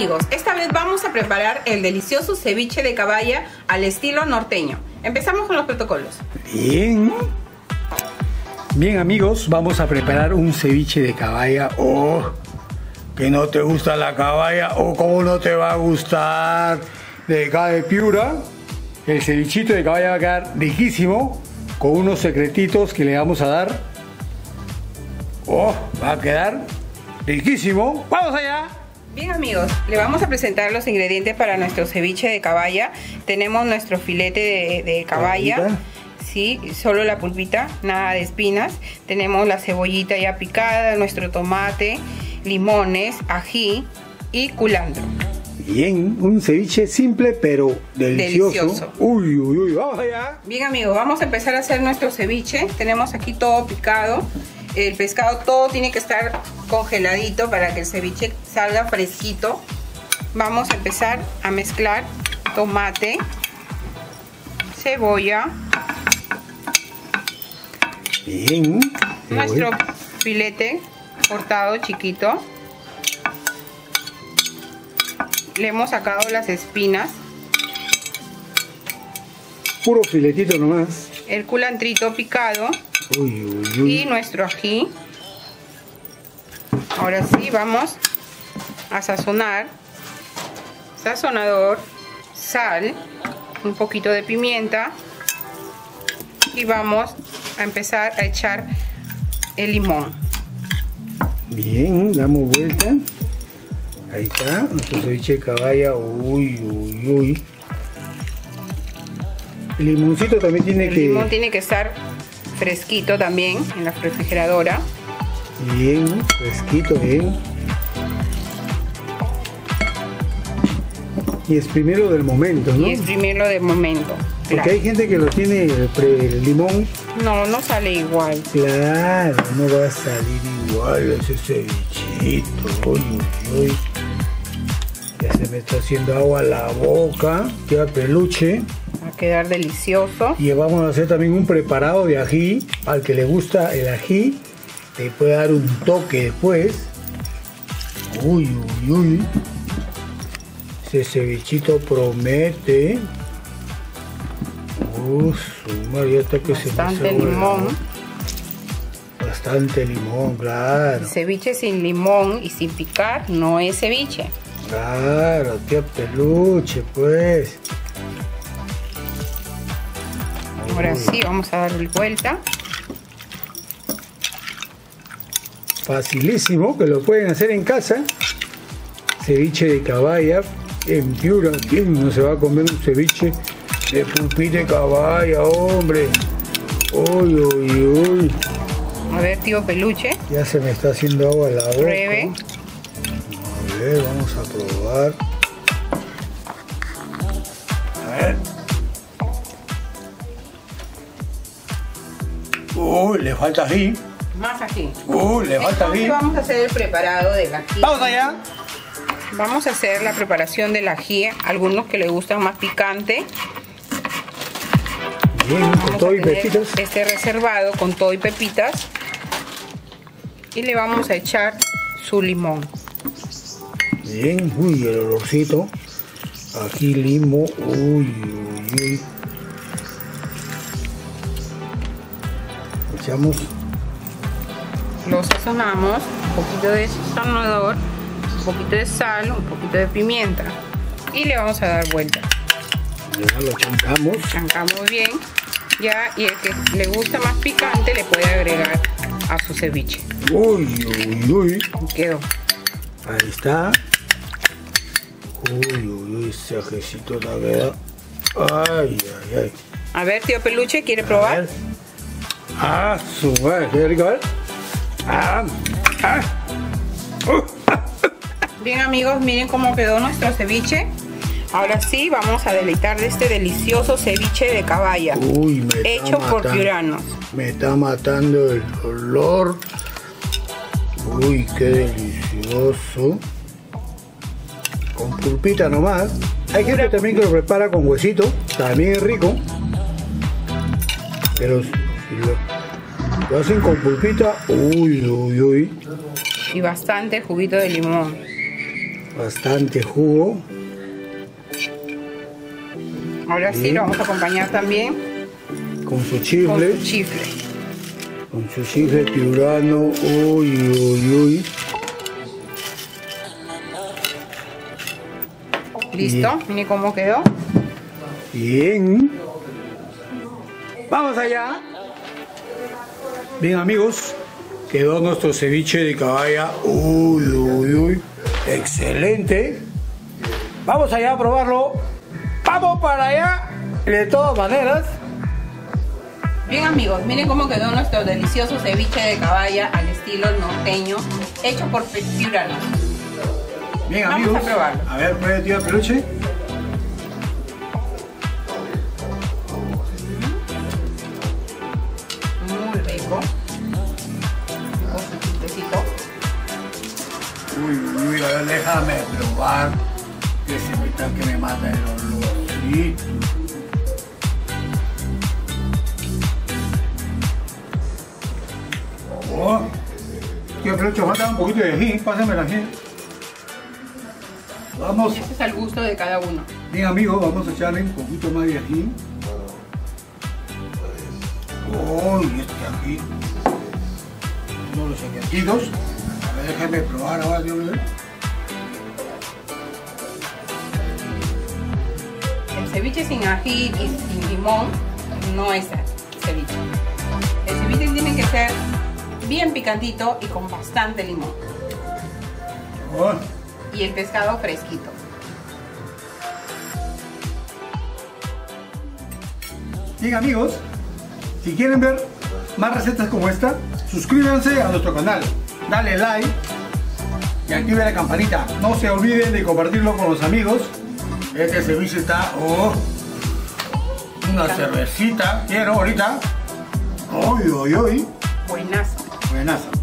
amigos, esta vez vamos a preparar el delicioso ceviche de caballa al estilo norteño. Empezamos con los protocolos. Bien amigos, vamos a preparar un ceviche de caballa. Oh, que no te gusta la caballa, o cómo no te va a gustar de acá de Piura. El cevichito de caballa va a quedar riquísimo, con unos secretitos que le vamos a dar. Oh, va a quedar riquísimo. ¡Vamos allá! Bien amigos, le vamos a presentar los ingredientes para nuestro ceviche de caballa. Tenemos nuestro filete de caballa, sí, solo la pulpita, nada de espinas. Tenemos la cebollita ya picada, nuestro tomate, limones, ají y culantro. Bien, un ceviche simple pero delicioso. Uy, uy, uy, vamos allá. Bien amigos, vamos a empezar a hacer nuestro ceviche. Tenemos aquí todo picado. El pescado todo tiene que estar congeladito para que el ceviche salga fresquito. Vamos a empezar a mezclar tomate, cebolla, bien, nuestro filete cortado chiquito. Le hemos sacado las espinas. Puro filetito nomás. El culantrito picado. Uy, uy, uy. Y nuestro ají. Ahora sí vamos a sazonar. Sazonador, sal, un poquito de pimienta y vamos a empezar a echar el limón. Bien, damos vuelta. Ahí está, nuestro ceviche de caballa. Uy, uy, uy. El limoncito también tiene el limón tiene que estar fresquito también en la refrigeradora. Bien, fresquito, bien. Y exprimirlo del momento, ¿no? Y exprimirlo del momento. Porque claro. hay gente que lo tiene el limón. No, no sale igual. Claro, no va a salir igual ese cevichito. Uy, uy, uy. Ya se me está haciendo agua la boca. Queda peluche. Va a quedar delicioso. Y vamos a hacer también un preparado de ají. Al que le gusta el ají, le puede dar un toque después. Uy, uy, uy. Ese cevichito promete. Ya está que bastante limón. Bastante limón, claro. El ceviche sin limón y sin picar no es ceviche. Claro, tía peluche, pues. Ahora sí, vamos a darle vuelta. Facilísimo, que lo pueden hacer en casa. Ceviche de caballa en Piura. ¿Quién no se va a comer un ceviche de pulpita de caballa, hombre? Uy, uy, uy. A ver, tío peluche. Ya se me está haciendo agua la boca. Pruebe. A ver, vamos a probar. A ver. Le falta ají. Más ají. Le falta ají. Vamos a hacer el preparado del ají. Vamos allá. Vamos a hacer la preparación del ají. Algunos que les gustan más picante. Bien, con todo y pepitas. Este reservado con todo y pepitas. Y le vamos a echar su limón. Bien, uy, el olorcito. Ají, limo. Uy, uy, uy. Echamos. Lo sazonamos, un poquito de sazonador, un poquito de sal, un poquito de pimienta y le vamos a dar vuelta. Ya lo chancamos. Chancamos bien, ya, y el que le gusta más picante le puede agregar a su ceviche. Uy, uy, uy. Quedó. Ahí está. Uy, uy, uy, ese ajecito la queda. Ay, ay, ay. A ver, tío peluche, ¿quiere probar? Su madre, qué rico, a ver. Bien amigos, miren cómo quedó nuestro ceviche. Ahora sí, vamos a deleitar de este delicioso ceviche de caballa. Uy, hecho por piuranos. Me está matando el olor. Uy, qué delicioso. Con pulpita nomás. Hay gente también que lo prepara con huesito. También es rico. Pero si lo hacen con pulpita, uy, uy, uy. Y bastante juguito de limón. Bastante jugo. Ahora sí, lo vamos a acompañar también con su chifle. con su chifle. Con su chifle piurano. Uy, uy, uy. Listo, Bien. miren cómo quedó. Bien. Vamos allá. Bien, amigos, quedó nuestro ceviche de caballa. Uy, uy, uy. Excelente. Vamos allá a probarlo. Vamos para allá. De todas maneras. Bien, amigos, miren cómo quedó nuestro delicioso ceviche de caballa al estilo norteño, hecho por piuranos. Bien, Vamos amigos. a probarlo. A ver, pruebe, tío Peluche. Muy rico. Con su chistecito. Uy, uy, a ver, déjame probar. Que se me está que me mata el olorcito. Oh. Tío Peluche, falta un poquito de ají. Pásame el ají. Vamos. Este es al gusto de cada uno. Bien, amigos, vamos a echarle un poquito más de ají. Uy, este ají. Uno de los ajiacitos. A ver, déjenme probar ahora, Dios mío. El ceviche sin ají y sin limón no es ceviche. El ceviche tiene que ser bien picantito y con bastante limón. Oh. Y el pescado fresquito. Bien, amigos, si quieren ver más recetas como esta, suscríbanse a nuestro canal, dale like y active la campanita. No se olviden de compartirlo con los amigos. Este ceviche está, una cervecita, quiero ahorita. Uy, uy, uy. Buenazo. Buenazo.